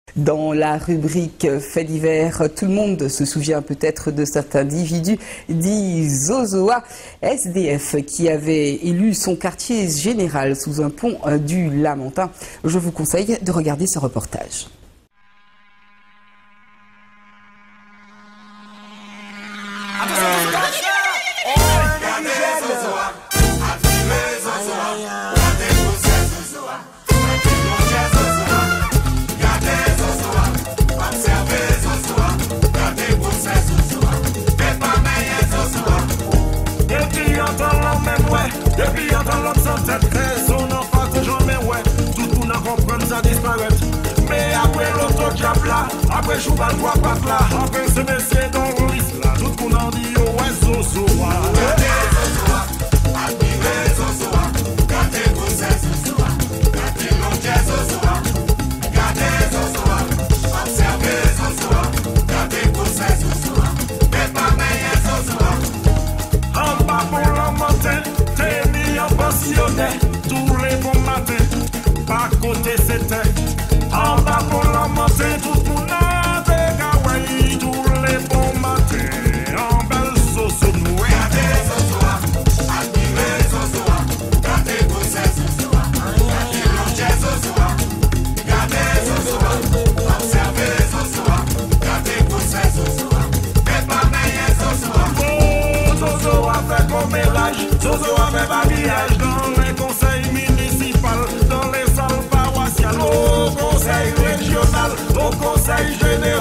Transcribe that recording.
Dans la rubrique Faits divers, tout le monde se souvient peut-être de cet individu dit Zozoa, SDF, qui avait élu son quartier général sous un pont du Lamentin. Je vous conseille de regarder ce reportage. Depuis entend l'homme sans tête, son enfant toujours mais ouais, tout le monde a compris ça disparaître. Mais après l'autre diable là, après je vois le droit pas là, après ce messieurs dans le risque là, tout le monde en dit oh ouais Zozoa. Gardez Zozoa, admirez Zozoa, gardez vous c'est Zozoa, gardez l'objet Zozoa, gardez Zozoa, observez Zozoa, gardez vous c'est Zozoa, mais pas meilleur Zozoa. En bas pour la montagne. Tous les bons matins, par côté c'était en bas pour la montée, tout le monde a des gawaii. Tous les bons matins, en belle sauce nouée. Gardez Zozoa, admirez Zozoa, gardez vous c'est Zozoa, gardez l'objet Zozoa, gardez Zozoa, observez Zozoa, gardez vous c'est Zozoa, mais pas meilleur Zozoa. Oh, Zozoa fait commérage, Zozoa fait babillage dans les conseils municipaux, dans les salles paroissiales, au conseil régional, au conseil général.